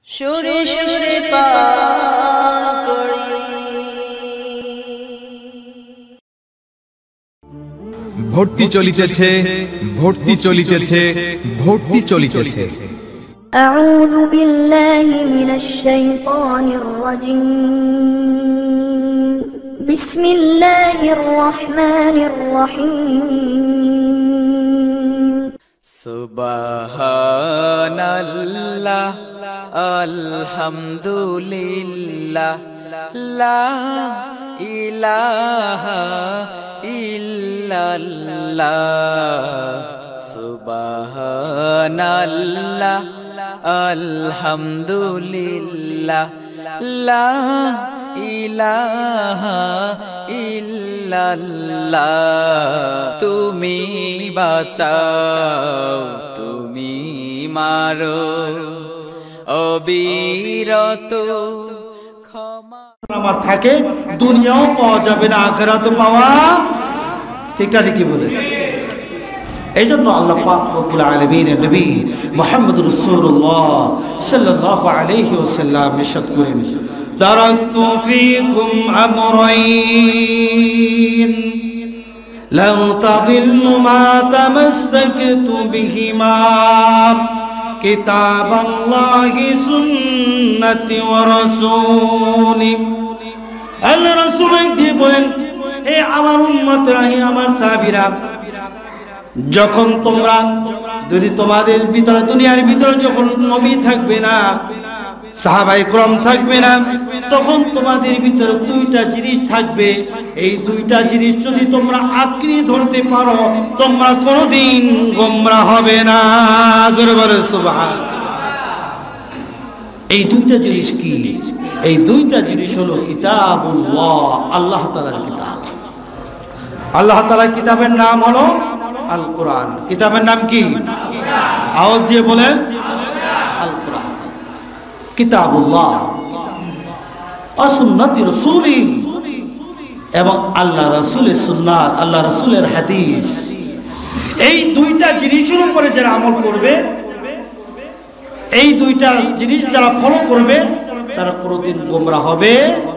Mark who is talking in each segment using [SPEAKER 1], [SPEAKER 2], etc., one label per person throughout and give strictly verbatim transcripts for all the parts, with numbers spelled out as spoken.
[SPEAKER 1] সুরে সুরে পার করি।
[SPEAKER 2] ভর্তি চলিতেছে, ভর্তি চলিতেছে, ভর্তি চলিতেছে।
[SPEAKER 3] আউযু বিল্লাহি মিনাশ শাইতানির রাজীম। বিসমিল্লাহির রহমানির রহিম।
[SPEAKER 4] সুবহানাল্লাহ আলহামদুলিল্লাহ লা ইলাহা ইল্লাল্লাহ। সুবহানাল্লাহ আলহামদুলিল্লাহ লা ইলাহা ইল্লাল্লাহ। তুমি বাঁচাও, তুমি মারো, অবিরত ক্ষমা
[SPEAKER 5] আমার থাকে, দুনিয়াও পাওয়া যাবে না, আখিরাতও পাওয়া ঠিকটা ঠিকই বলে। এই জন্য আল্লাহ পাক রব্বুল আলামিনের নবী মুহাম্মদ রাসূলুল্লাহ সাল্লাল্লাহু আলাইহি ওয়াসাল্লাম ইরশাদ করেন, তারাকতু ফীকুম আমরাইন লান তাদিল্লু মা তামাসসাকতু বিহিমা কিতাবাল্লাহি সুন্নতি ওয়া রাসূলি। আল্লাহ রাসূল দিয়ে বলেন, হে আমার উম্মতরা, হে আমার সাহাবীরা, যখন তোমরা যদি তোমাদের ভিতরে দুনিয়ার ভিতরে যখন নবী থাকবে না, সাহাবায়ে কেরাম থাকবে না, তখন তোমাদের ভিতরে দুইটা জিনিস থাকবে। এই দুইটা জিনিস যদি তোমরা আঁকড়ে ধরতে পারো, তোমরা কোনোদিন গোমরা হবে না। জোরে বলো সুবহানাল্লাহ। এই দুইটা জিনিস কি? এই দুইটা জিনিস হলো কিতাবুল্লাহ, আল্লাহ তাআলার কিতাব। আল্লাহ তাআলার কিতাবের নাম হলো আল কোরআন। কিতাবের নাম কি? আওয়াজ দিয়ে বলেন, আল কোরআন। কিতাবুল্লাহ ওয়া সুন্নতি রাসূলি, এবং আল্লাহ রাসূলের সুন্নাত, আল্লাহ রাসূলের হাদিস। এই দুইটা জিনিসের উপরে যারা আমল করবে, এই দুইটা জিনিস যারা ফলো করবে, তারা কোনোদিন গোমরা হবে।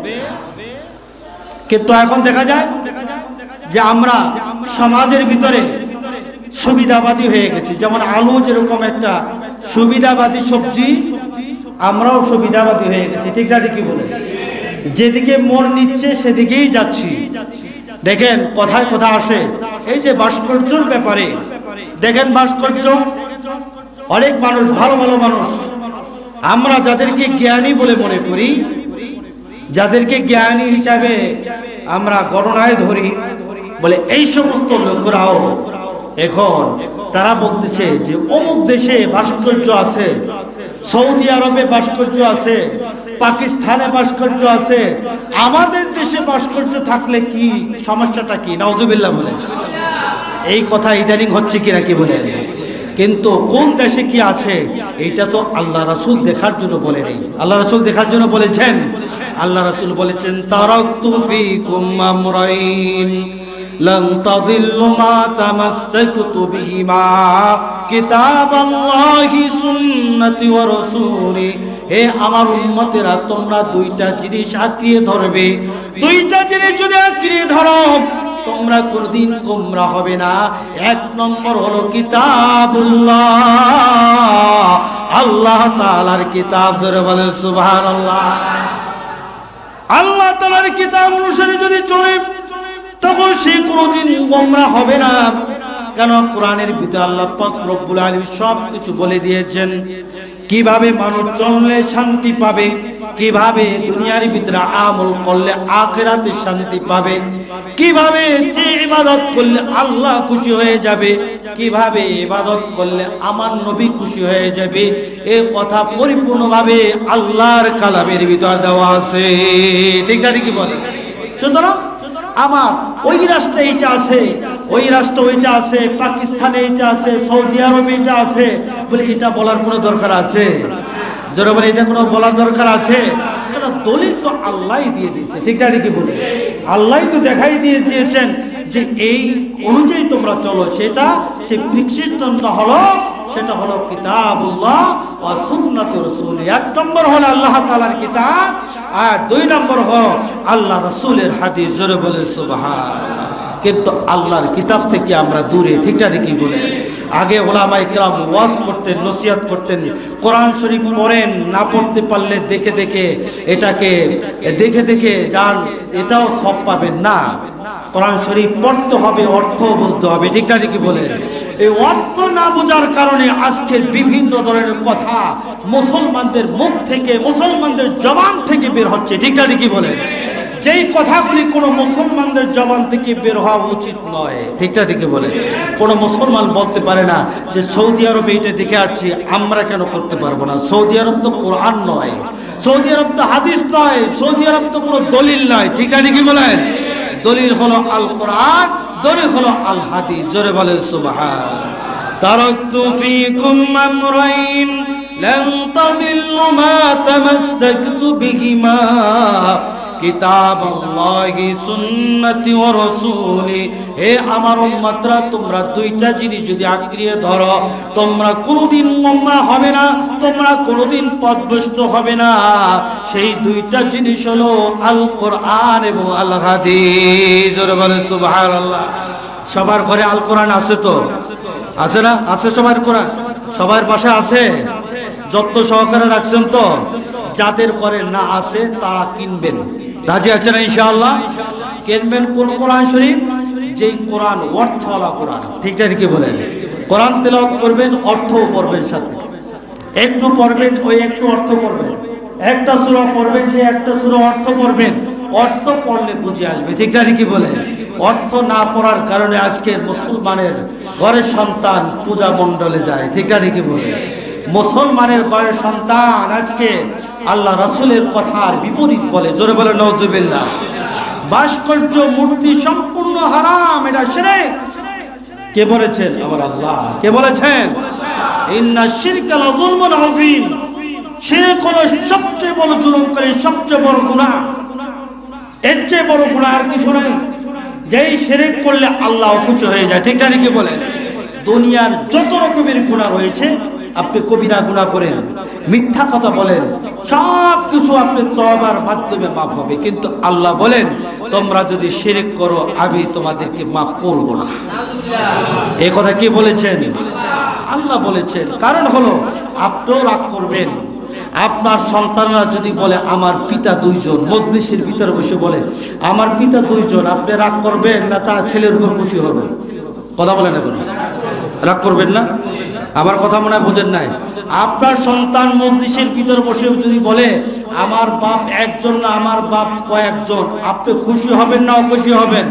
[SPEAKER 5] কিন্তু এখন দেখা যায় যে আমরা সমাজের ভিতরে সুবিধাবাদী হয়ে গেছি। যেমন আলু যেরকম একটা সুবিধাবাদী সবজি, আমরাও সুবিধাবাদী হয়ে গেছি। ঠিক না ঠিকই বলে, যেদিকে মন নিচ্ছে সেদিকেই যাচ্ছি। দেখেন কথায় কথা আসে, এই যে ভাস্কর্যের ব্যাপারে দেখেন, ভাস্কর্য অনেক মানুষ, ভালো ভালো মানুষ, আমরা যাদেরকে জ্ঞানী বলে মনে করি, যাদেরকে জ্ঞানী হিসাবে আমরা গণনায় ধরি, বলে এই সমস্ত লোকেরাও এখন তারা বলতেছে যে অমুক দেশে ভাস্কর্য আছে, সৌদি আরবে ভাস্কর্য আছে, পাকিস্তানে ভাস্কর্য আছে, আমাদের দেশে ভাস্কর্য থাকলে কি সমস্যাটা কি? নাউজুবিল্লাহ বলে। এই কথা ইদানিং হচ্ছে কি নাকি বলে। কিন্তু কোন দেশে কি আছে এটা তো আল্লাহ রাসূল দেখার জন্য বলে নেই। আল্লাহ রাসূল দেখার জন্য বলেছেন, আল্লাহ রাসূল বলেছেন, তারাকতু ফীকুম আমরাইন লান তাদিল্লু মা তামাসসাকতু বিহিমা কিতাবাল্লাহি সুন্নতি ওয়া রাসূলি। হে আমার উম্মতেরা, তোমরা দুইটা জিনিস আঁকড়ে ধরবে। দুইটা জিনিস যদি আঁকড়ে ধরো, তোমরা কোনদিন গোমরা হবে না। এক নম্বর হলো কিতাবুল্লাহ, আল্লাহ তাআলার কিতাব। জোরে বলেন সুবহানাল্লাহ। আল্লাহ তাআলার কিতাব অনুসারে যদি চলে, তখন সে কোনদিন গোমরা হবে না। কেন? কোরআনের ভিতরে আল্লাহ পাক রব্বুল আলামিন সব কিছু বলে দিয়েছেন, কিভাবে মানুষ চললে শান্তি পাবে, কিভাবে দুনিয়ার ভিতরে আমল করলে আখিরাতে শান্তি পাবে, কিভাবে যে ইবাদত করলে আল্লাহ খুশি হয়ে যাবে, কিভাবে ইবাদত করলে আমার নবী খুশি হয়ে যাবে। এই কথা পরিপূর্ণভাবে আল্লাহর কালামের ভিতর দেওয়া আছে। ঠিক না ঠিকই বলে। সুতরাং আমার ওই রাষ্ট্রে এইটা আছে, ওই রাষ্ট্র ওইটা আছে, পাকিস্তানে এইটা আছে, সৌদি আরবে এইটা আছে, বলে এটা বলার কোনো দরকার আছে? যারা বলে এটা কোনো বলার দরকার আছে? এটা দলিল তো আল্লাহই দিয়ে দিয়েছে। ঠিক না ঠিকই বলে, আল্লাহই তো দেখাই দিয়ে দিয়েছেন যে এই অনুযায়ী তোমরা চলো। সেটা সেই প্রেসক্রিপশনটা হলো সেটা হলো কিতাবুল্লাহ ওয়া সুন্নাতুর রাসূল। এক নম্বর হলো আল্লাহ তাআলার কিতাব, আর দুই নম্বর হলো আল্লাহ রাসূলের হাদিস। জোরে বলে সুবহানাল্লাহ। কিন্তু আল্লাহর কিতাব থেকে আমরা দূরে, ঠিকটা ঠিকই বলে। আগে ওলামায়ে কেরাম ওয়াজ করতেন, নসিহত করতেন, কোরআন শরীফ পড়েন, না পড়তে পারলে দেখে দেখে এটাকে দেখে দেখে যান, এটাও সব পাবেন না। কোরআন শরীফ পড়তে হবে, অর্থ বুঝতে হবে, ঠিকটা ঠিকই বলে। এই অর্থ না বোঝার কারণে আজকের বিভিন্ন ধরনের কথা মুসলমানদের মুখ থেকে, মুসলমানদের জবান থেকে বের হচ্ছে, ঠিকটা ঠিকই বলে। যেই কথাগুলি কোনো মুসলমানদের জবান থেকে বের হওয়া উচিত নয়, ঠিকটা ঠিকই বলে। কোনো মুসলমান বলতে পারে না যে সৌদি আরবে এটা দেখে আসছি, আমরা কেন করতে পারবো না? সৌদি আরব তো কোরআন নয়, সৌদি আরব তো হাদিস নয়, সৌদি আরব তো কোনো দলিল নয়, ঠিকটা ঠিকই বলেন। দলিল হলো আল কোরআন, দলিল হলো আল হাদিস। জোরে বলে সুবহান। তারাকতু ফীকুম আমরাইন লান তাদিল্লু মা তামাসসাকতু বিহিমা কিতাবাল্লাহি সুন্নতি ওয়া রাসূলি। হে আমার উম্মতরা, তোমরা দুইটা জিনিস যদি আঁকড়িয়ে ধরো, তোমরা কোনোদিন গোমরা হবে না, তোমরা কোনোদিন পথভ্রষ্ট হবে না। সেই দুইটা জিনিস হলো আল কোরআন এবং আল হাদিস। জোরে বলে সুবহানাল্লাহ। সবার ঘরে আল কোরআন আছে তো? আছে না? আছে সবার কোরআন? সবার বাসায় আছে? যত্ন সহকারে রাখছেন তো? যাদের ঘরে না আছে তারা কিনবেন। রাজি আছেন ইনশাআল্লাহ? কিনবেন কোন কোরআন শরীফ? যেই কোরআন অর্থওয়ালা কোরআন, ঠিকটা ঠিকই বলেন। কোরআন তেলাওয়াত করবেন, অর্থও পড়বেন, সাথে একটু পড়বেন, ওই একটু অর্থ পড়বেন। একটা সূরা পড়বেন, সেই একটা সূরা অর্থ পড়বেন। অর্থ পড়লে বুঝে আসবে, ঠিকটা ঠিকই বলেন। অর্থ না পড়ার কারণে আজকে মুসলমানের ঘরের সন্তান পূজা মণ্ডলে যায়, ঠিকটা ঠিকই বলেন। মুসলমানের ঘরের সন্তান আজকে আল্লাহ রাসূলের কথার বিপরীত বলে। জোরে বলে নাউজুবিল্লাহ। ভাস্কর্য মূর্তি সম্পূর্ণ হারাম, এটা শিরক। কে বলেছেন? আমার আল্লাহ। কে বলেছেন? ইন্না শিরকা লাযুলমুন আযীম। শিরক হলো সবচেয়ে বড় জুলুমকারী, সবচেয়ে বড় গুনাহ। এর চেয়ে বড় গুনাহ আর কিছু নাই। যেই শিরক করলে আল্লাহ খুশি হয়ে যায়, ঠিক না? কি বলেন? দুনিয়ার যত রকমের গুনাহ রয়েছে, আপনি কবিরা গুনাহ করেন, মিথ্যা কথা বলেন, সব কিছু আপনি তওবার মাধ্যমে মাফ হবে। কিন্তু আল্লাহ বলেন, তোমরা যদি শিরক করো আমি তোমাদেরকে মাফ করব না। এই কথা কি বলেছেন? আল্লাহ বলেছেন। কারণ হলো আপনিও রাগ করবেন। আপনার সন্তানরা যদি বলে আমার পিতা দুইজন, মজলিসের ভিতরে বসে বলে আমার পিতা দুইজন, আপনি রাগ করবেন না তার ছেলের উপর খুশি হবেন? কথা বলেন এখন, রাগ করবেন না? আমার কথা মনে হয় বোঝেন নাই। আপনার সন্তান মজলিসের ভিতরে বসে যদি বলে আমার বাপ একজন না আমার বাপ কয়েকজন, আপনি খুশি হবেন না অখুশি হবেন?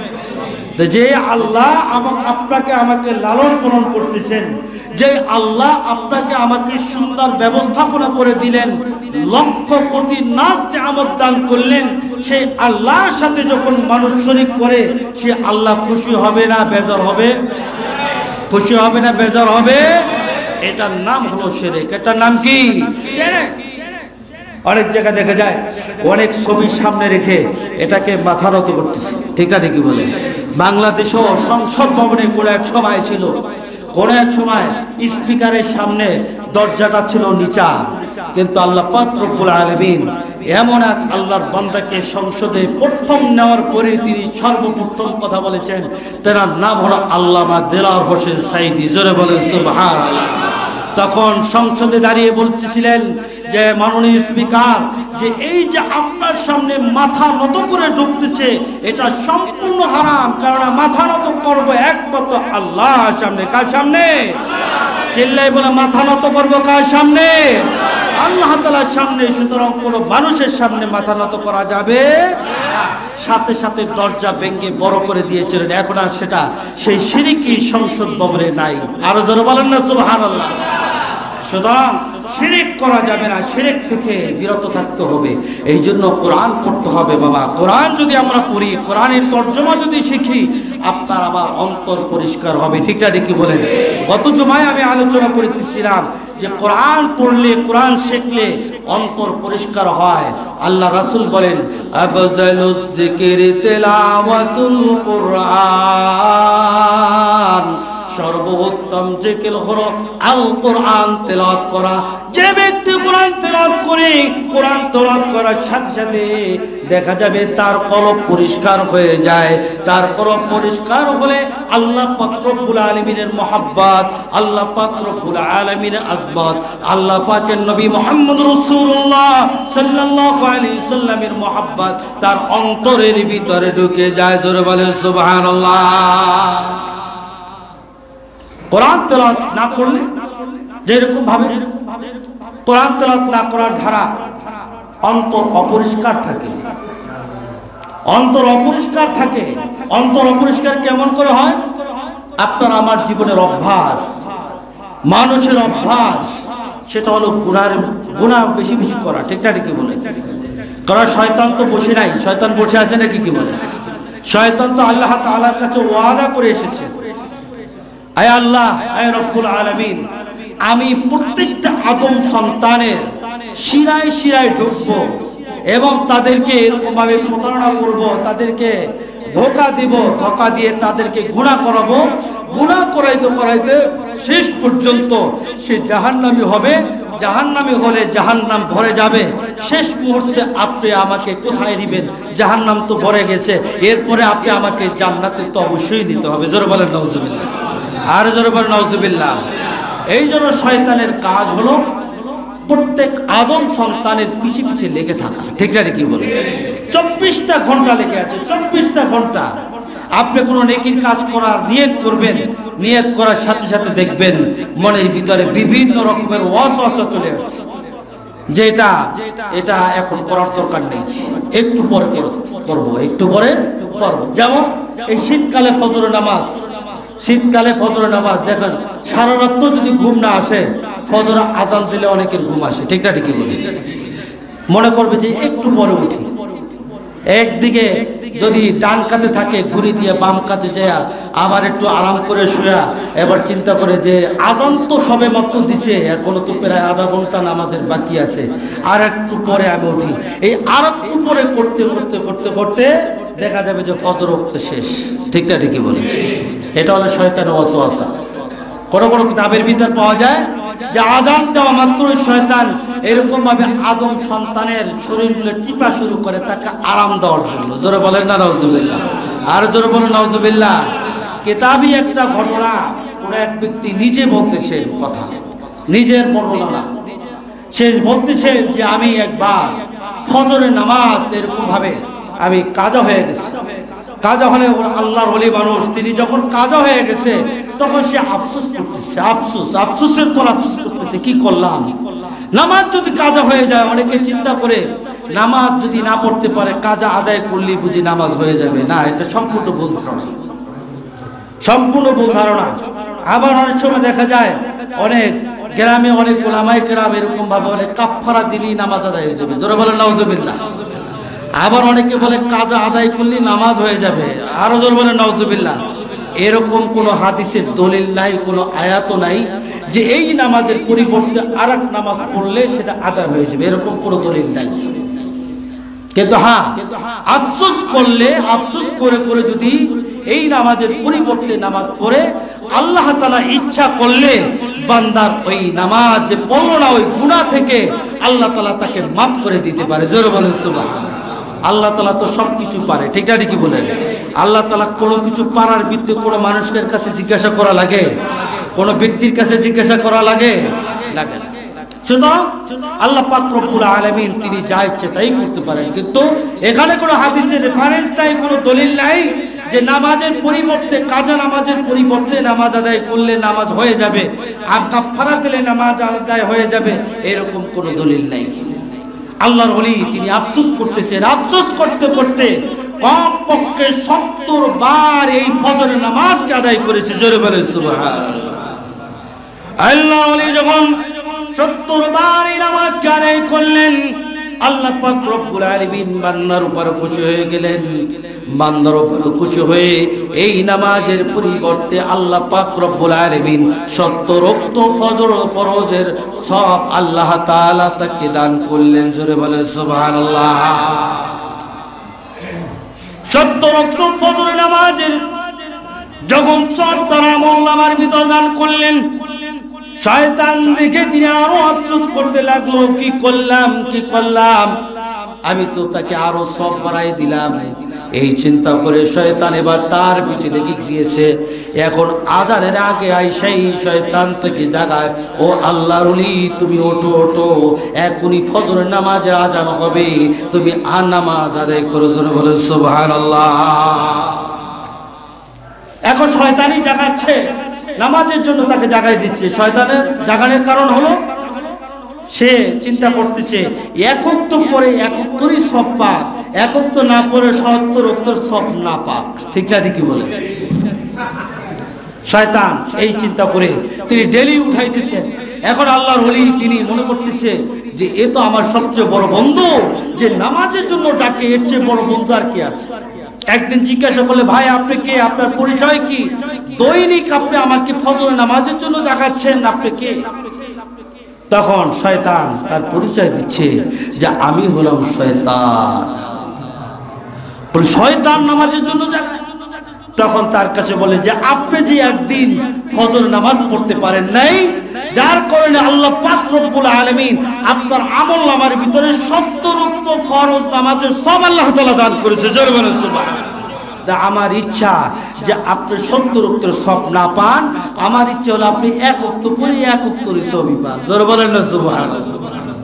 [SPEAKER 5] যে আল্লাহ আপনাকে আমাকে লালন পালন করতেছেন, যে আল্লাহ আপনাকে আমাকে সুন্দর ব্যবস্থাপনা করে দিলেন, লক্ষ কোটি নাজ নিয়ামত দান করলেন, সেই আল্লাহর সাথে যখন মানুষ শরীক করে, সে আল্লাহ খুশি হবে না বেজার হবে? খুশি হবে না বেজার হবে? এটার নাম হলো শিরক। এটার নাম কি? শিরক। অনেক জায়গায় দেখা যায় অনেক ছবি সামনে রেখে এটাকে মাথা নত করতেছে, ঠিক না? ঠিকই বলে। বাংলাদেশও সংসদ ভবনে কোনো এক সময় ছিল, কোনো এক সময় স্পিকারের সামনে দরজাটা ছিল নিচা, কিন্তু আল্লাহ পাক রব্বুল আলামিন এমন এক আল্লাহর বান্দাকে সংসদে প্রথম নেওয়ার পরে তিনি সর্বপ্রথম কথা বলেছেন, তার নাম হলো আল্লামা দেলাওয়ার হোসেন সাঈদী। জোরে বলে সুবহানাল্লাহ। তখন সংসদে দাঁড়িয়ে বলতেছিলেন যে মাননীয় স্পিকার, যে এই যে আপনার সামনে মাথা নত করে ঢুকতেছে এটা সম্পূর্ণ হারাম, কারণ মাথা নত করবো একমাত্র আল্লাহর সামনে। কার সামনে? চিল্লাই বলে মাথা নত করবো কার সামনে? আল্লাহ তাআলার সামনে। সুতরাং কোনো মানুষের সামনে মাথা নত করা যাবে। সাথে সাথে দরজা ভেঙে বড় করে দিয়েছিলেন। এখন আর সেটা সেই শিরকি সংসদ ভবনে নাই। আরো জোরে বলেন না সুবহানাল্লাহ। সুতরাং শিরক করা যাবে না, শিরক থেকে বিরত থাকতে হবে। এই জন্য কোরআন পড়তে হবে বাবা। কোরআন যদি আমরা পড়ি, কোরআনের তর্জমা যদি শিখি, আপনার আবার অন্তর পরিষ্কার হবে, ঠিক না? ঠিকই বলেন। গত জুমায় আমি আলোচনা করতেছিলাম যে কোরআন পড়লে, কোরআন শিখলে অন্তর পরিষ্কার হয়। আল্লাহ রাসূল বলেন আফজালুজ যিকরি তিলাওয়াতুল কোরআন, সর্বোত্তম জিকির হলো আল কোরআন তেলাওয়াত করা। যে ব্যক্তি কোরআন তেলাওয়াত করে, কোরআন তেলাওয়াত করার সাথে সাথে দেখা যাবে তার কলব পরিষ্কার হয়ে যায়। তার কলব পরিষ্কার হলে আল্লাহ পাক রব্বুল আলামিনের মহব্বত, আল্লাহ পাক রব্বুল আলামিনের আযমত, আল্লাহ পাকের নবী মুহাম্মদ রাসূলুল্লাহ সাল্লাল্লাহু আলাইহি সাল্লামের মহব্বত তার অন্তরের ভিতরে ঢুকে যায়। জোরে বলে সুবহানাল্লাহ। কোরআন তেলাওয়াত না করলে যেরকম ভাবে কোরআন তেলাওয়াত না করার ধারা অন্তর অপরিষ্কার থাকে, অন্তর অপরিষ্কার থাকে। অন্তর অপরিষ্কার কেমন করে হয়? আপনার আমার জীবনের অভ্যাস, মানুষের অভ্যাস, সেটা হলো গুনার গুনাহ বেশি বেশি করা। ঠিকটা কি বলে? কারণ শয়তান তো বসে নাই, শয়তান বসে আছে নাকি কি বলে? শয়তান তো আল্লাহ তাআলার কাছে ওয়াদা করে এসেছে, আয় আল্লাহ, আয় রব্বুল আলামিন, আমি প্রত্যেকটা আদম সন্তানের শিরায় শিরায় ঢুকবো এবং তাদেরকে এরকম ভাবে প্রতারণা করব, তাদেরকে ধোঁকা দিব, ধোঁকা দিয়ে তাদেরকে গুনাহ করাবো। গুনাহ করাইতে করাইতে শেষ পর্যন্ত সে জাহান্নামী হবে। জাহান্নামী হলে জাহান্নাম ভরে যাবে। শেষ মুহূর্তে আপনি আমাকে কোথায় নেবেন? জাহান্নাম তো ভরে গেছে, এরপরে আপনি আমাকে জান্নাতে তো অবশ্যই নিতে হবে। জোরে বলেন নাউজুবিল্লাহ, আর জোরে বলেন নাউজুবিল্লাহ। এই জন্য শয়তানের কাজ হলো প্রত্যেক আদম সন্তানের পিছে পিছে লেগে থাকা। ঠিক আছে কি বলে? চব্বিশটা ঘন্টা লেগে আছে, চব্বিশটা ঘন্টা। আপনি কোনো নেকির কাজ করার নিয়ত করবেন, নিয়ত করার সাথে সাথে দেখবেন মনের ভিতরে বিভিন্ন রকমের ওয়াসওয়াসা চলে আসছে, যে এটা এটা এখন করার দরকার নেই, একটু পরে করব, একটু পরে করব। যেমন এই শীতকালে ফজরের নামাজ, শীতকালে ফজরের নামাজ দেখেন সারা রাত যদি ঘুম না আসে, ফজর আজান দিলে অনেকের ঘুম আসে। ঠিকটা ঠিকই বলি, মনে করবে যে একটু পরে উঠি। একদিকে যদি ডান কাতে থাকে ঘুরি দিয়ে বাম কাতে যায়, আবার একটু আরাম করে শুয়া এবার চিন্তা করে যে আজান তো সবে মাত্র দিছে, এখনো তো প্রায় আধা ঘন্টা নামাজের বাকি আছে, আর একটু পরে আমি উঠি। এই আর একটু পরে করতে করতে করতে করতে দেখা যাবে যে ফজর ওয়াক্ত শেষ। ঠিকটা ঠিকই বলি, এটা হলো শয়তানের ওয়াসওয়াসা। কোনো কোনো কিতাবের ভিতর পাওয়া যায় যে আজান দেওয়া মাত্রই শয়তান এরকম ভাবে আদম সন্তানের শরীরগুলো টিপা শুরু করে তাকে আরাম দেওয়ার জন্য। জোরে বলেন না নাউজুবিল্লাহ, আর জোরে বলেন নাউজুবিল্লাহ। কিতাবি একটা ঘটনা, কোন এক ব্যক্তি নিজে বলতেছে কথা, নিজের বর্ণনা। সে বলতেছে যে আমি একবার ফজরের নামাজ এরকম ভাবে আমি কাজা হয়ে গেছি। কাজা হলে আল্লাহর ওলি মানুষ, তিনি যখন কাজা হয়ে গেছে তখন সে আফসোস করতেছে, আফসোস আফসোসের পর আফসোস করতেছে, কি করলাম। নামাজ যদি কাজা হয়ে যায়, অনেকে চিন্তা করে নামাজ যদি না পড়তে পারে কাজা আদায় করলেই বুঝি নামাজ হয়ে যাবে। না, এটা সম্পূর্ণ ভুল ধারণা, সম্পূর্ণ ভুল ধারণা। আবার অনেক সময় দেখা যায় অনেক গ্রামে অনেক ওলামায়ে কেরাম এরকম ভাবে বলে কাফারা দিলেই নামাজ আদায় হয়ে যাবে। জোরে বলেন নাউজুবিল্লাহ। আবার অনেকে বলে কাজা আদায় করলে নামাজ হয়ে যাবে, আরো জোর বলেন নাউজুবিল্লাহ। এরকম কোনো হাদিসের দলিল নাই, কোনো আয়াত নাই যে এই নামাজের পরিবর্তে আর এক নামাজ পড়লে সেটা আদায় হয়ে যাবে, এরকম কোনো দলিল নাই। কিন্তু হ্যাঁ, আফসোস করলে, আফসোস করে করে যদি এই নামাজের পরিবর্তে নামাজ পড়ে, আল্লাহ তাআলা ইচ্ছা করলে বান্দার ওই নামাজ যে পড়লো না ওই গুনাহ থেকে আল্লাহ তাআলা তাকে মাফ করে দিতে পারে। জোরে বলেন সুবহানাল্লাহ। আল্লাহ তাআলা তো সব কিছু পারে। ঠিকটা ঠিকই বলেন। আল্লাহ তাআলা কোনো কিছু পারার ভিত্তি কোনো মানুষের কাছে জিজ্ঞাসা করা লাগে? কোনো ব্যক্তির কাছে জিজ্ঞাসা করা লাগে? লাগে না। সুতরাং আল্লাহ পাক রব্বুল আলামিন তিনি যা ইচ্ছে তাই করতে পারেন, কিন্তু এখানে কোনো হাদিসের রেফারেন্স নাই, কোনো দলিল নাই যে নামাজের পরিবর্তে, কাজা নামাজের পরিবর্তে নামাজ আদায় করলে নামাজ হয়ে যাবে, আর কাফারা দিলে নামাজ আদায় হয়ে যাবে, এরকম কোনো দলিল নাই। আল্লাহর ওলি তিনি আফসোস করতেছেন, আফসোস করতে করতে কমপক্ষে সত্তর বার এই ফজরের নামাজকে আদায় করেছে। জোরে বলেন সুবহানাল্লাহ। আল্লাহর ওলি যখন সত্তর বার এই নামাজকে আদায় করলেন, আল্লাহ পাক রব্বুল আলামিন বান্দার উপর খুশি হয়ে গেলেন। বান্দার উপর খুশি হয়ে এই নামাজের পরিবর্তে আল্লাহ পাক রব্বুল আলামিন সত্তর ওয়াক্ত ফজর ফরজের সব আল্লাহ তাআলা তাকে দান করলেন। জোরে বলে সুবহানাল্লাহ। সত্তর ওয়াক্ত ফজর নামাজের যখন সব তার আমলনামার ভিতর দান করলেন, শয়তান দেখে তিনি আরো আফসোস করতে লাগলো, কি করলাম কি করলাম, আমি তো তাকে আরো সব বাড়াই দিলাম। এই চিন্তা করে শয়তান এবার তার পিছে লেগে গিয়েছে। এখন আজানের আগে আইসাই শয়তান থেকে জাগায়, ও আল্লাহর ওলি তুমি ওঠো ওঠো, এখনই ফজরের নামাজের আজান হবে, তুমি আর নামাজ আদায় করো। জোরে বলে সুবহানাল্লাহ। এখন শয়তানই জাগাচ্ছে, নামাজের জন্য তাকে জাগাই দিচ্ছে। শয়তানের জাগানোর কারণ হলো সে চিন্তা করতেছে একক তো পরে একক তোরই সব পাক, একক তো না পরে সত্তর অক্তর সব না পাক। ঠিক না ঠিকই বলে শয়তান এই চিন্তা করে তিনি ডেলি উঠাইতেছে। এখন আল্লাহর ওলি তিনি মনে করতেছে যে এ তো আমার সবচেয়ে বড় বন্ধু, যে নামাজের জন্য ডাকে, এর চেয়ে বড় বন্ধু আর কি আছে। একদিন জিজ্ঞাসা করলে, ভাই আপনি কে, আপনার পরিচয় কি? দৈনিক আপনি আমাকে ফজরের নামাজের জন্য ডাকাচ্ছেন, আপনি কে? তখন শয়তান তার পরিচয় দিচ্ছে যে আমি হলাম শয়তান। বলে শয়তান নামাজের জন্য ডাকায়। তখন তার কাছে বলে যে আপনি যে একদিন ফজর নামাজ পড়তে পারেন নাই, যার কারণে আল্লাহ পাক রব্বুল আলামিন আপনার আমলনামার ভিতরে সত্তর ওয়াক্ত ফরজ নামাজের সব আল্লাহ তাআলা দান করেছে। জোরে বলেন সুবহানাল্লাহ। আমার ইচ্ছা যে আপনি সত্তর ওয়াক্তের সব না পান, আমার ইচ্ছা হলো আপনি এক ওয়াক্ত পড়ে এক ওয়াক্তের সবই পান। জোরে বলেন না সুবহানাল্লাহ।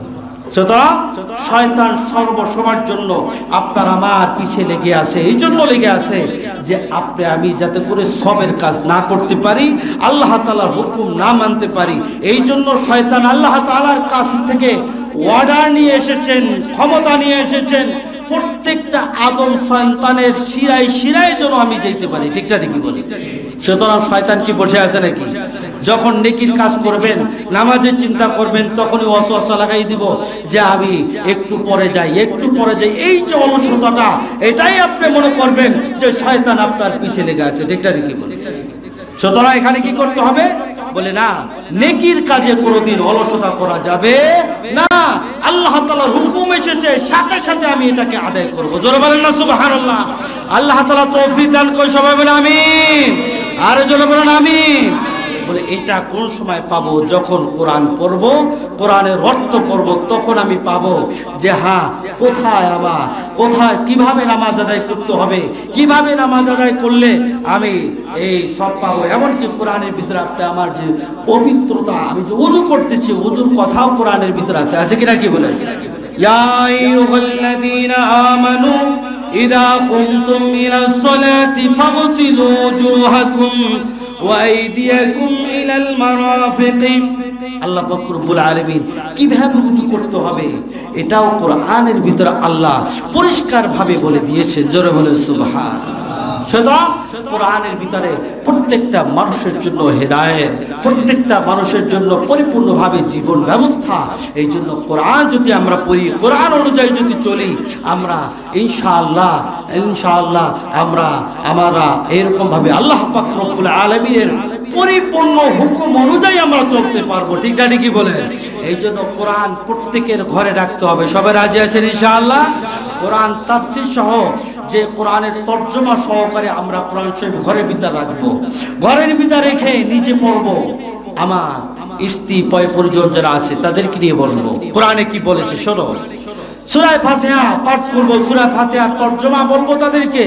[SPEAKER 5] সুতরাং শয়তান সর্বসময়ের জন্য আপনার আমার পিছে লেগে আছে, এই জন্য লেগে আছে যে আপনি আমি যাতে করে সবের কাজ না করতে পারি, আল্লাহ তাআলার হুকুম না মানতে পারি। এই জন্য শয়তান আল্লাহ তাআলার কাছ থেকে অর্ডার নিয়ে এসেছেন, ক্ষমতা নিয়ে এসেছেন, প্রত্যেকটা আদম সন্তানের শিরায় শিরায় যেন আমি যেতে পারি। ঠিকটা ঠিকই বলি। সুতরাং শয়তান কি বসে আছে নাকি? যখন নেকির কাজ করবেন, নামাজের চিন্তা করবেন, তখনই ওয়াসওয়াসা লাগাই দিব যে আমি একটু পরে যাই, একটু পরে যাই। এই যে অলসতাটা, এটাই আপনি মনে করবেন যে শয়তান আপনার পিছে লেগে আছে। ঠিকটা ঠিকই বলি। সুতরাং এখানে কি করতে হবে? বলে না, নেকির কাজে কোনোদিন অলসতা করা যাবে না। আল্লাহ তাআলার হুকুম এসেছে, সাথে সাথে আমি এটাকে আদায় করব। জোরে বলেন না সুবহানাল্লাহ। আল্লাহ তাআলা তৌফিক দান করে, সবাই বলে আমিন। আর জোরে বলেন আমিন। বলে এটা কোন সময় পাবো? যখন কোরআন পড়ব, কোরআনের অর্থ পড়ব, তখন আমি পাবো যে হ্যাঁ কোথায় আমার, কোথায় কিভাবে নামাজ আদায় করতে হবে, কিভাবে নামাজ আদায় করলে আমি এই সব পাবো। এমনকি কোরআনের ভিতরে আপনি আমার যে পবিত্রতা, আমি যে ওযু করতেছি, ওযুর কথাও কোরআনের ভিতরে আছে। আছে কিনা কি বলে? ইয়া আইয়ুহাল্লাযীনা আমানু ইযা কুমতুম ইলাস সালাতি ফাগসিলু ওযুহাকুম ওয়াইদিয়াকুম ইলাল মারাফিক। আল্লাহ পাক রব্বুল আলামিন কিভাবে ওযু করতে হবে এটাও কোরআনের ভিতরে আল্লাহ পরিষ্কার ভাবে বলে দিয়েছে। জোরে বলে সুবহানাল্লাহ। সুতরাং কোরআনের ভিতরে প্রত্যেকটা মানুষের জন্য হেদায়েত, প্রত্যেকটা মানুষের জন্য পরিপূর্ণভাবে জীবন ব্যবস্থা। এই জন্য কোরআন যদি আমরা পড়ি, কোরআন অনুযায়ী যদি চলি, আমরা ইনশাআল্লাহ ইনশাআল্লাহ আমরা আমরা এরকম ভাবে আল্লাহ পাক রব্বুল আলামিনের পরিপূর্ণ হুকুম অনুযায়ী আমরা চলতে পারবো। ঠিক না ঠিকই বলে? এই জন্য কোরআন প্রত্যেকের ঘরে রাখতে হবে। সবাই রাজি আছেন ইনশাআল্লাহ? কোরআন তাফসীর সহ যে কোরআনের তর্জমা সহকারে আমরা কোরআন শরীফ ঘরের ভিতরে রাখবো, ঘরের ভিতরে রেখে নিজে পড়বো, আমার স্ত্রী পয় পরিজন যারা আছে তাদেরকে নিয়ে বলবো কোরআনে কি বলেছে শোনো। সূরা ফাতিহা পাঠ করবো, সূরা ফাতিহার তর্জমা বলবো তাদেরকে।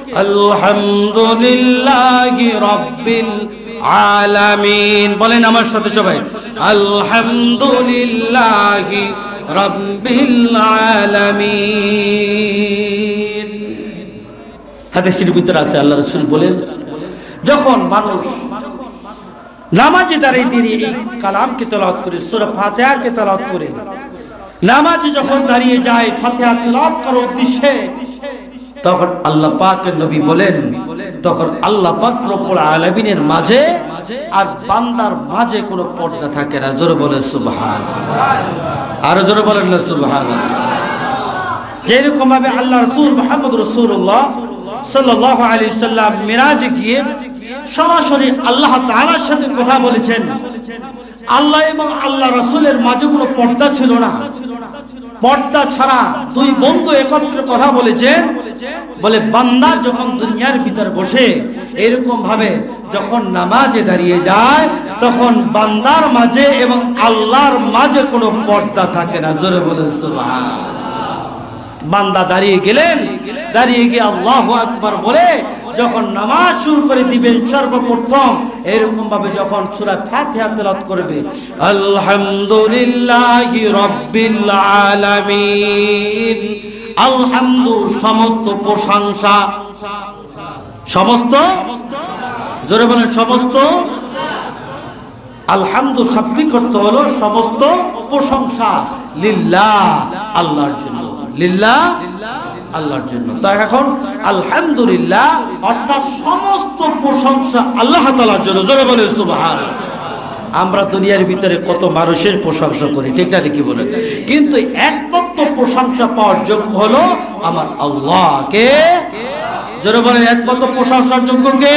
[SPEAKER 5] আলহামদুলিল্লাহি রাব্বিল আলামিন বলেন আমার সাথে সবাই, আলহামদুলিল্লাহি রাব্বিল আলামিন। হাদিসের ভিতরে আছে আল্লাহ রাসূল বলেন, যখন মানুষ নামাজে দাঁড়িয়ে দাঁড়িয়ে এই কালামকে তেলাওয়াত করে, সূরা ফাতিহাকে তেলাওয়াত করে, নামাজে যখন দাঁড়িয়ে যায় ফাতিহা তেলাওয়াত করার উদ্দেশ্যে, তখন আল্লাহ পাকের নবী বলেন, তখন আল্লাহ পাক রব্বুল আলামিনের মাঝে আর বান্দার মাঝে কোনো পর্দা থাকে না। জোরে বলেন সুবহানাল্লাহ। আর জোরে বলেন না সুবহানাল্লাহ। যেরকম ভাবে আল্লাহ রাসূল মুহাম্মদ রাসূলুল্লাহ সাল্লাল্লাহু আলাইহি সাল্লাম মিরাজে গিয়ে সরাসরি আল্লাহ তাআলার সাথে কথা বলেছেন, আল্লাহ এবং আল্লাহ রাসূলের মাঝে কোনো পর্দা ছিল না। পর্দা ছাড়া দুই বন্ধু একত্রে কথা বলেছেন, বলে বান্দা যখন দুনিয়ার ভিতর বসে এরকম ভাবে যখন নামাজে দাঁড়িয়ে যায় তখন বান্দার মাঝে এবং আল্লাহর মাঝে কোনো পর্দা থাকে না। জোরে বলে সুবহানাল্লাহ। বান্দা দাঁড়িয়ে গেলেন, দাঁড়িয়ে গিয়ে আল্লাহু আকবার বলে যখন নামাজ শুরু করে দিবেন সর্বপ্রথম এরকম ভাবে যখন সূরা ফাতিহা তেলাওয়াত করবে, আলহামদুলিল্লাহি রাব্বিল আলামিন। আলহামদু সমস্ত প্রশংসা, সমস্ত, জোরে বলেন সমস্ত। আলহামদু শাব্দিক অর্থ হলো সমস্ত প্রশংসা, লিল্লাহ আল্লাহর জন্য, লিল্লাহ আল্লাহর জন্য। তাই এখন আলহামদুলিল্লাহ অর্থাৎ সমস্ত প্রশংসা আল্লাহ তাআলার জন্য। জোরে বলেন সুবহানাল্লাহ। আমরা দুনিয়ার ভিতরে কত মানুষের প্রশংসা করি, ঠিক না কি বলেন? কিন্তু একমাত্র প্রশংসা পাওয়ার যোগ্য হলো আমার আল্লাহ। কে? জোরে বলেন একমাত্র প্রশংসার যোগ্য কে?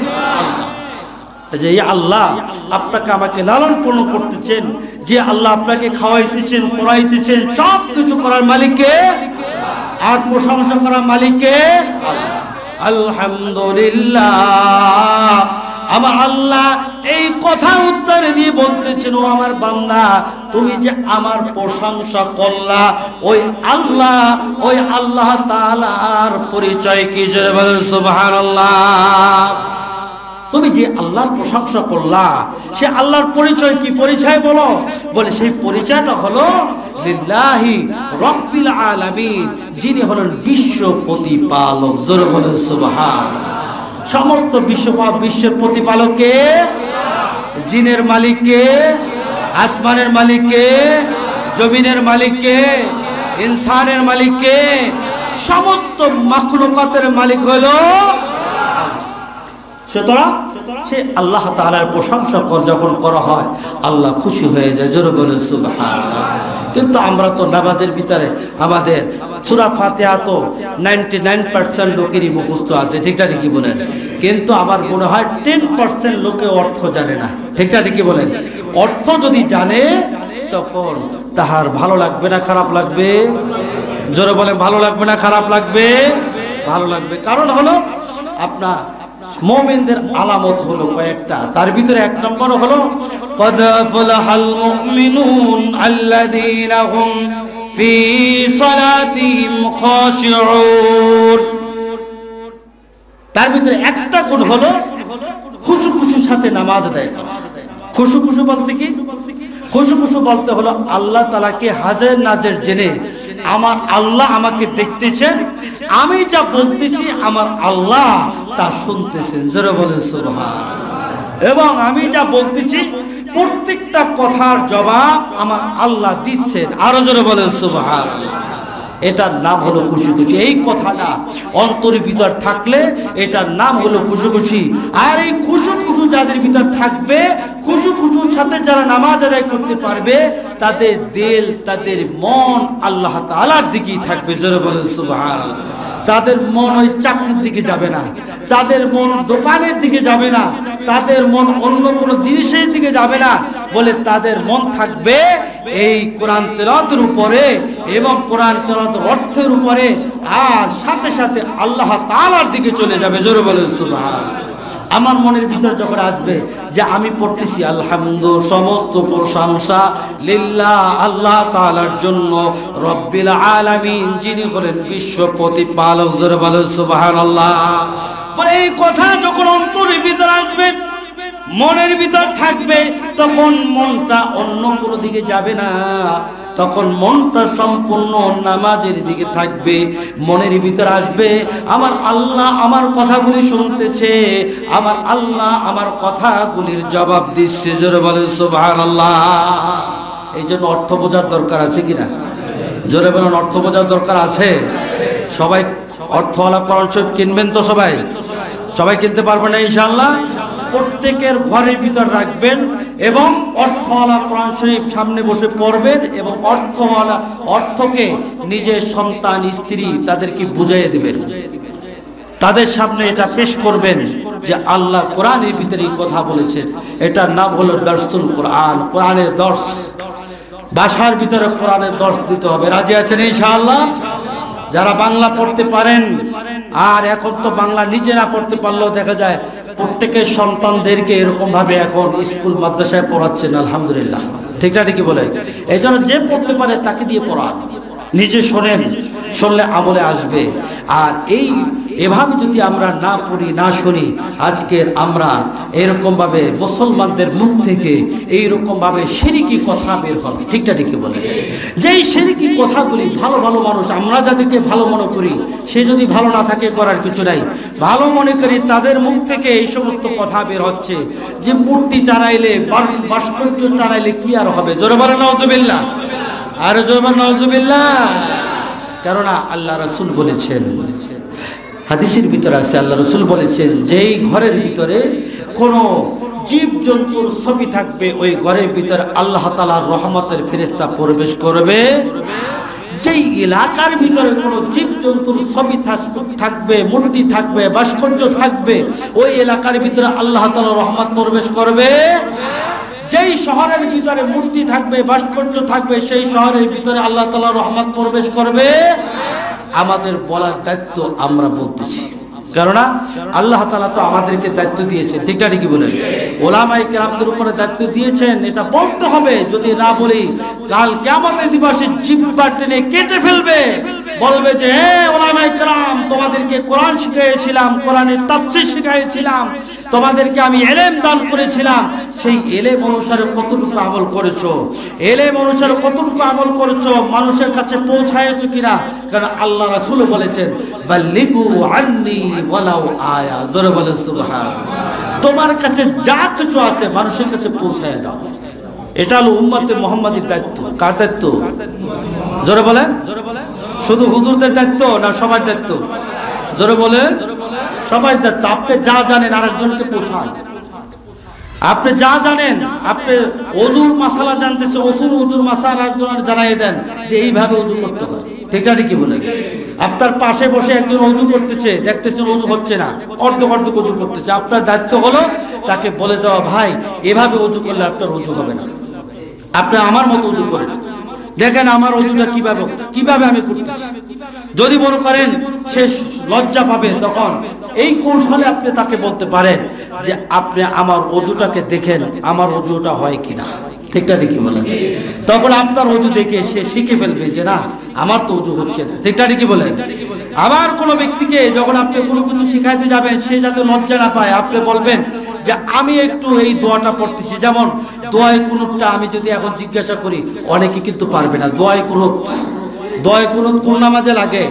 [SPEAKER 5] যে আল্লাহ আপনাকে আমাকে লালন পালন করতেছেন, যে আল্লাহ আপনাকে খাওয়াইতেছেন, পড়াইতেছেন, সব কিছু করার মালিক কে? আর প্রশংসা করার মালিক কে? আলহামদুলিল্লাহ। আমার আল্লাহ এই কথা উত্তর দিয়ে বলতেছেন, ও আমার বান্দা তুমি যে আমার প্রশংসা করলা, ওই আল্লাহ, ওই আল্লাহ তাআলার পরিচয় কি? জোরে বলেন সুবহানাল্লাহ। তুমি যে আল্লাহর প্রশংসা করলা সে আল্লাহর পরিচয় কি? পরিচয় বলো। বলে সেই পরিচয়টা হলো লিল্লাহি রাব্বিল আলামিন, যিনি হলেন বিশ্ব প্রতিপালক। জোরে বলেন সুবহানাল্লাহ। সমস্ত বিশ্ব বিশ্বের প্রতিপালক কে? জিনের মালিক কে? আসমানের মালিক কে? জমিনের মালিক কে? ইনসানের মালিক কে? সমস্ত মাখলুকাতের মালিক হলো। সুতরাং সে আল্লাহ তাআলার প্রশংসা যখন করা হয় আল্লাহ খুশি হয়ে যায়। জোরে বলেন সুবহানাল্লাহ। কিন্তু আমরা তো নামাজের ভিতরে আমাদের সূরা ফাতিহা তো নাইনটি নাইন পার্সেন্ট লোকেরই মুখস্থ আছে, ঠিক না কি বলেন? কিন্তু আমার মনে হয় টেন পার্সেন্ট লোকে অর্থ জানে না, ঠিক না কি বলেন? অর্থ যদি জানে তখন তাহার ভালো লাগবে না খারাপ লাগবে? জোরে বলেন ভালো লাগবে না খারাপ লাগবে? ভালো লাগবে। কারণ হলো আপনার মুমিনদের আলামত হলো কয়েকটা, তার ভিতরে এক নম্বর হলো قد أفلح المؤمنون الذين هم في صلاتهم خاشعون। তার ভিতরে একটা গুণ হলো খুশু খুশুর সাথে নামাজ আদায় করা। খুশু খুশু বলতে কি? খুশু খুশু বলতে হলো আল্লাহ তাআলাকে হাজির নাজির জেনে আমার আল্লাহ আমাকে দেখতেছেন, আমি যা বলতেছি আমার আল্লাহ তা শুনতেছেন। জোরে বলেন সুবহানাল্লাহ। এবং আমি যা বলতেছি প্রত্যেকটা কথার জবাব আমার আল্লাহ দিচ্ছেন। আরো জোরে বলেন সুবহানাল্লাহ। এটার নাম হলো খুশি খুশি। এই কথাটা অন্তরের ভিতর থাকলে এটার নাম হলো খুশি খুশি। আর এই খুশি খুশি যাদের ভিতর থাকবে, খুশি খুশির সাথে যারা নামাজ আদায় করতে পারবে, তাদের দিল, তাদের মন আল্লাহ তাআলার দিকেই থাকবে। জোরে বলেন সুবহানাল্লাহ। তাদের মন ওই চাকরির দিকে যাবে না, তাদের মন দোকানের দিকে যাবে না, তাদের মন অন্য কোনো জিনিসের দিকে যাবে না। বলে তাদের মন থাকবে এই কোরআন তেলাওয়াতের উপরে এবং কোরআন তেলাওয়াতের অর্থের উপরে, আর সাথে সাথে আল্লাহ তাআলার দিকে চলে যাবে। জোরে বলেন সুবহানাল্লাহ। আমার মনের ভিতর যখন আসবে যে আমি পড়তেছি আলহামদু সমস্ত প্রশংসা লিল্লাহ আল্লাহ তাআলার জন্য, রব্বিল আলামিন যিনি হলেন বিশ্ব প্রতিপালক। জোরে বলেন সুবহানাল্লাহ। মানে এই কথা যখন অন্তরের ভিতর আসবে, মনের ভিতর থাকবে, তখন মনটা অন্য কোনো দিকে যাবে না, তখন মনটা সম্পূর্ণ নামাজের দিকে থাকবে। মনের ভিতর আসবে আমার আল্লাহ আমার কথাগুলি শুনতেছে, আমার আল্লাহ আমার কথাগুলির জবাব দিচ্ছে। জোরে বলেন সুবহানাল্লাহ। এই জন্য অর্থ বোঝার দরকার আছে কিনা? জোরে বলেন অর্থ বোঝার দরকার আছে। সবাই অর্থওয়ালা কোরআন শরীফ কিনবেন তো? সবাই সবাই কিনতে পারবেন না ইনশাআল্লাহ? প্রত্যেকের ঘরের ভিতর রাখবেন এবং অর্থওয়ালা কোরআন শরীফ সামনে বসে পড়বেন এবং অর্থওয়ালা অর্থকে নিজের সন্তান স্ত্রী তাদেরকে বুঝিয়ে দেবেন, তাদের সামনে এটা পেশ করবেন যে আল্লাহ কোরআনের ভিতরে কথা বলেছেন। এটার নাম হলো দর্সুল কোরআন, কোরআনের দর্শ। ভাষার ভিতরে কোরআনের দর্শ দিতে হবে। রাজি আছেন ইনশাআল্লাহ? যারা বাংলা পড়তে পারেন আর এখন তো বাংলা নিজে না পড়তে পারলেও দেখা যায় প্রত্যেকের সন্তানদেরকে এরকম ভাবে এখন স্কুল মাদ্রাসায় পড়াচ্ছেন, আলহামদুলিল্লাহ। ঠিক না ঠিকই বলেন? এই জন্য যে পড়তে পারে তাকে দিয়ে পড়ান, নিজে শোনেন, শুনলে আমলে আসবে। আর এই এভাবে যদি আমরা না পড়ি না শুনি, আজকের আমরা এরকমভাবে মুসলমানদের মুখ থেকে এইরকমভাবে শিরকি কথা বের হবে। ঠিকটা ঠিকই বলে, যেই শিরকি কথাগুলি ভালো ভালো মানুষ, আমরা যাদেরকে ভালো মনে করি, সে যদি ভালো না থাকে করার কিছু নাই, ভালো মনে করি তাদের মুখ থেকে এই সমস্ত কথা বের হচ্ছে যে মূর্তি টানাইলে, ভাস্কর্য টানাইলে কি আর হবে? জোরে বলেন নাউজুবিল্লাহ, আর জোরে বলেন নাউজুবিল্লাহ। কেননা আল্লাহ রাসূল বলেছেন, হাদিসের ভিতরে আছে, আল্লাহ রাসূল বলেছেন যেই ঘরের ভিতরে কোনো জীব জন্তুর ছবি থাকবে, ওই ঘরের ভিতরে আল্লাহ তাআলার রহমতের ফেরেশতা প্রবেশ করবে। যেই এলাকার ভিতরে কোনো জীব জন্তুর ছবি থাকবে, মূর্তি থাকবে, ভাস্কর্য থাকবে, ওই এলাকার ভিতরে আল্লাহ তাআলার রহমত প্রবেশ করবে। যেই শহরের ভিতরে মূর্তি থাকবে, ভাস্কর্য থাকবে, সেই শহরের ভিতরে আল্লাহ তাআলার রহমত প্রবেশ করবে। আমাদের বলার দায়িত্ব আমরা বলতেছি, কেননা আল্লাহ তাআলা তো আমাদেরকে দায়িত্ব দিয়েছেন। ঠিক না ঠিকই বলেন? ওলামায়ে কেরামদের উপরে দায়িত্ব দিয়েছেন, এটা বলতে হবে। যদি না বলি, কাল কিয়ামতের দিবসে জিহ্বা টেনে কেটে ফেলবে, বলবে যে হে ওলামায়ে কেরাম, তোমাদেরকে কোরআন শিখিয়েছিলাম, কোরআনের তাফসীর শিখিয়েছিলাম, তোমাদেরকে আমি ইলম দান করেছিলাম, সেই ইলম অনুসারে কতটুকু আমল করেছো, ইলম অনুসারে কতটুকু আমল করেছো, মানুষের কাছে পৌঁছায়েছো কিনা? কারণ আল্লাহ রাসূল বলেছেন বাল্লিগু আন্নি ওয়ালাউ আয়া। জোরে বলেন সুবহানাল্লাহ। তোমার কাছে যা কিছু আছে মানুষের কাছে পৌঁছায় দাও। এটা হলো উম্মতে মুহাম্মাদীর দায়িত্ব। কার দায়িত্ব? জোরে বলেন। শুধু হুজুরদের দায়িত্ব না সবার দায়িত্ব? জোরে বলেন। সবাই দায়িত্ব। আপনি যা জানেন আরেকজনকে পৌঁছান। আপনি যা জানেন, আপনি ওযুর মাসালা জানতেছে, ওযুর ওযুর মাসালা আরেকজনের জানাই দেন যে এইভাবে ওযু করতে হয়। ঠিক না কি বলেন? আপনার পাশে বসে একজন ওযু করতেছে, দেখতেছেন ওযু হচ্ছে না, অর্ধেক অর্ধেক ওযু করতেছে, আপনার দায়িত্ব হলো তাকে বলে দেওয়া, ভাই এভাবে ওযু করলে আপনার ওযু হবে না, আপনি আমার মতো ওযু করেন, দেখেন আমার ওযুটা কিভাবে কিভাবে আমি করতেছি। যদি মনে করেন সে লজ্জা পাবে, তখন এই কৌশলে আপনি তাকে বলতে পারেন যে আপনি আমার ওযুটাকে দেখেন, আমার ওযুটা হয় কিনা। ঠিকটা ঠিকই বলেন। তখন আপনার ওযু দেখে সে শিখে ফেলবে যে না, আমার তো ওযু হচ্ছে না। ঠিকটা ঠিকই বলেন। আবার কোনো ব্যক্তিকে যখন আপনি কোনো কিছু শিখাইতে যাবেন, সে যাতে লজ্জা না পায়, আপনি বলবেন যে আমি একটু এই দোয়াটা পড়তেছি। যেমন দোয়ায়ে কুনুতটা আমি যদি এখন জিজ্ঞাসা করি, অনেকে কিন্তু পারবে না। দোয়ায়ে কুনুত, দোয়ায়ে কুনুত কোন নামাজে লাগে?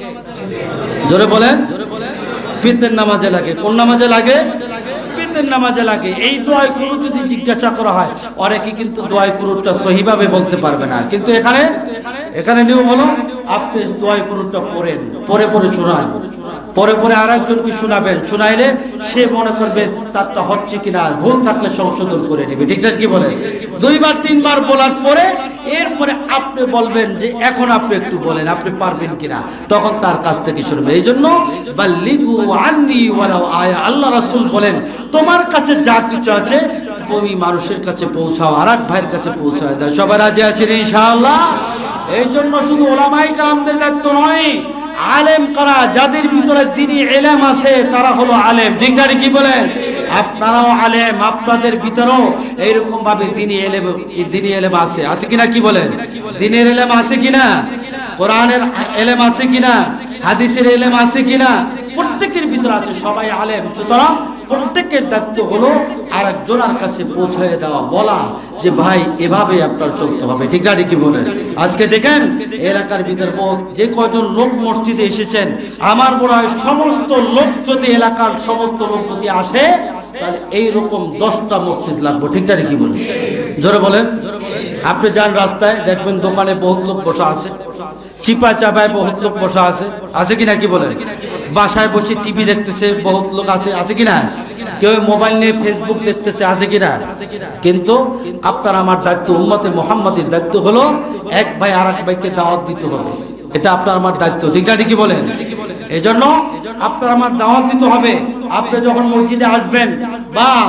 [SPEAKER 5] জোরে বলেন। ফিতরের নামাজে লাগে। কোন নামাজে লাগে? ফিতরের নামাজে লাগে। এই দোয়ায়ে কুনুত যদি জিজ্ঞাসা করা হয়, অনেকে কিন্তু দোয়ায়ে কুনুতটা সহিভাবে বলতে পারবে না। কিন্তু এখানে এখানে নিয়ম হলো আপনি দোয়ায়ে কুনুতটা পড়েন, পরে পরে শোনান, পরে পরে আরেকজনকে শোনাবেন। শোনাইলে সে মনে করবে তারটা হচ্ছে কিনা, ভুল থাকলে সংশোধন করে নেবে। ঠিক না কি বলেন? দুইবার তিনবার বলার পরে এরপরে আপনি বলবেন যে এখন আপনি একটু বলেন আপনি পারবেন কিনা, তখন তার কাছ থেকে শুনবে। এই জন্য বাল্লিগু আন্নি ওয়ালাউ আয়া, আল্লাহ রাসূল বলেন তোমার কাছে যা কিছু আছে তুমি মানুষের কাছে পৌঁছাও, আর এক ভাইয়ের কাছে পৌঁছায় দাও। সবাই রাজি আছেন ইনশাআল্লাহ? এই জন্য শুধু ওলামায়ে কেরামদের দায়িত্ব নয়, আলেম করা, যাদের ভিতরে দ্বীনি ইলম আছে তারা হলো আলেম। ঠিক না কি বলেন? আপনারাও আলেম, আপনাদের ভিতরেও এইরকম ভাবে দ্বীনি ইলম দ্বীনি ইলম আছে আছে কিনা? কি বলেন? দ্বীনের ইলম আছে কিনা? কোরআনের ইলম আছে কিনা? হাদিসের ইলম আছে কিনা? প্রত্যেকের ভিতরে আছে, সবাই আলেম। সুতরাং প্রত্যেকের দায়িত্ব হলো আরেকজনের কাছে পৌঁছায় দেওয়া, বলা যে ভাই এভাবে আপনার চলতে হবে। ঠিক না কি বলেন? আজকে দেখেন এলাকার ভিতরে যে কয়জন লোক মসজিদে এসেছেন, আমার মনে হয় সমস্ত লোক যদি এলাকার সমস্ত লোক যদি আসে, তাহলে এইরকম দশটা মসজিদ লাগবে। ঠিক না কি বলেন? জোরে বলেন। আপনি যান রাস্তায়, দেখবেন দোকানে বহুত লোক বসা আছে, চিপা চাপায় বহুত লোক বসা আছে, আছে কিনা কি বলেন? বাসায় বসে টিভি দেখতেছে বহুত লোক আছে, আছে কিনা? কেউ মোবাইল নিয়ে ফেসবুক দেখতেছে, আছে কিনা? কিন্তু আপনার আমার দায়িত্ব, উম্মতে মুহাম্মাদীর দায়িত্ব হলো এক ভাই আর এক ভাইকে দাওয়াত দিতে হবে। এটা আপনার আমার দায়িত্ব। ঠিক না কি বলেন? এই জন্য আপনার আমার দাওয়াত দিতে হবে। আপনি যখন মসজিদে আসবেন বা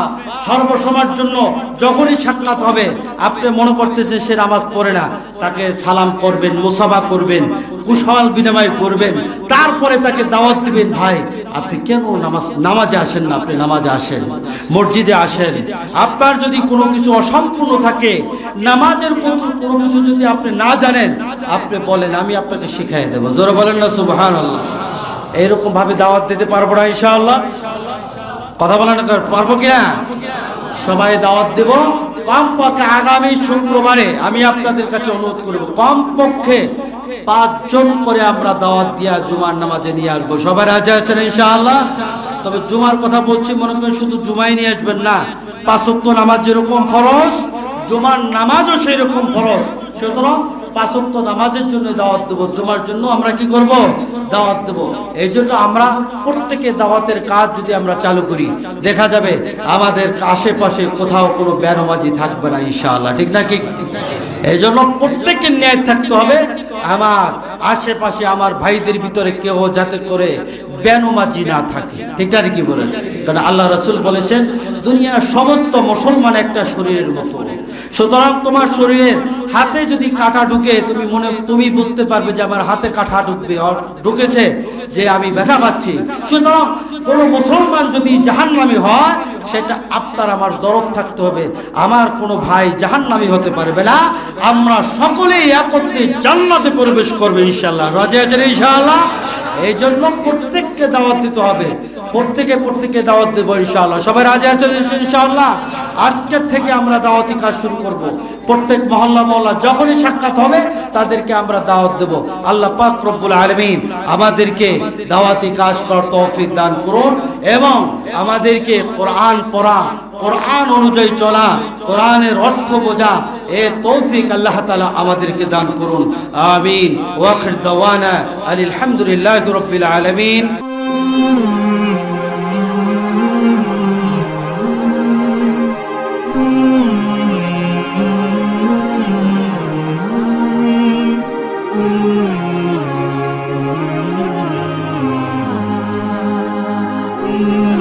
[SPEAKER 5] সর্বসময়ের জন্য যখনই সাক্ষাৎ হবে আপনি মনে করতেছেন সে নামাজ পড়ে না, তাকে সালাম করবেন, মুসাফা করবেন, কুশল বিনিময় করবেন, তারপরে তাকে দাওয়াত দিবেন, ভাই আপনি কেন নামাজ নামাজে আসেন না, আপনি নামাজে আসেন, মসজিদে আসেন। আপনার যদি কোনো কিছু অসম্পূর্ণ থাকে, নামাজের কোনো কিছু যদি আপনি না জানেন, আপনি বলেন আমি আপনাকে শিখাই দেবো। জোরে বলেন না সুবহানাল্লাহ। এইরকম ভাবে দাওয়াত দিতে পারবো না ইনশাআল্লাহ? কথা বলেন না, পারবো কিনা? সবাই দাওয়াত দেব। কমপক্ষে আগামী শুক্রবারে আমি আপনাদের কাছে অনুরোধ করব, কমপক্ষে পাঁচজন করে আমরা দাওয়াত দিয়া জুমার নামাজে নিয়ে আসবো। সবাই রাজি আছেন ইনশাআল্লাহ? তবে জুমার কথা বলছি, মনে করেন শুধু জুমাই নিয়ে আসবেন না, পাঁচ ওয়াক্ত নামাজ যেরকম ফরজ, জুমার নামাজও সেই রকম ফরজ। সুতরাং পাঁচ ওয়াক্ত নামাজের জন্য দাওয়াত দেবো, জুমার জন্য আমরা কি করব? দাওয়াত দেব। এই জন্য আমরা প্রত্যেকে দাওয়াতের কাজ যদি আমরা চালু করি, দেখা যাবে আমাদের আশেপাশে কোথাও কোনো বেনামাজি থাকবে না ইনশাআল্লাহ, ঠিক না? কি এই জন্য প্রত্যেকের ন্যায় থাকতে হবে। আমার আশেপাশে আমার ভাইদের ভিতরে কেউ যাতে করে বেনামাজি না থাকে, ঠিক না? কি বলেন? কারণ আল্লাহ রাসূল বলেছেন দুনিয়ার সমস্ত মুসলমান একটা শরীরের মতো। সুতরাং তোমার শরীরের হাতে যদি কাঁটা ঢুকে, তুমি মনে তুমি বুঝতে পারবে যে আমার হাতে কাঁটা ঢুকবে, ঢুকেছে, যে আমি ব্যথা পাচ্ছি। সুতরাং কোনো মুসলমান যদি জাহান্নামী হয়, সেটা আপনার আমার দরদ থাকতে হবে। আমার কোনো ভাই জাহান্নামী হতে পারবে না, আমরা সকলেই একত্রে জান্নাতে প্রবেশ করবে ইনশাআল্লাহ। রাজি আছেন ইনশাআল্লাহ? এই জন্য প্রত্যেককে দাওয়াত দিতে হবে, প্রত্যেকে প্রত্যেকে দাওয়াত দেব ইনশাআল্লাহ। সবাই রাজি আছেন ইনশাআল্লাহ? আজকের থেকে আমরা দাওয়াতি কাজ শুরু করব। প্রত্যেক মহল্লা মহল্লা যখনই সাক্ষাৎ হবে তাদেরকে আমরা দাওয়াত দেব। আল্লাহ পাক রব্বুল আলামিন আমাদেরকে দাওয়াতি কাজ করার তৌফিক দান করুন এবং আমাদেরকে কোরআন পড়া, কোরআন অনুযায়ী চলা, কোরআনের অর্থ বোঝা, এ তৌফিক আল্লাহ তাআলা আমাদেরকে দান করুন। আমিন। ওয়া আখির দাওয়ানা আলহামদুলিল্লাহি রাব্বিল আলামিন।
[SPEAKER 6] Mm-hmm.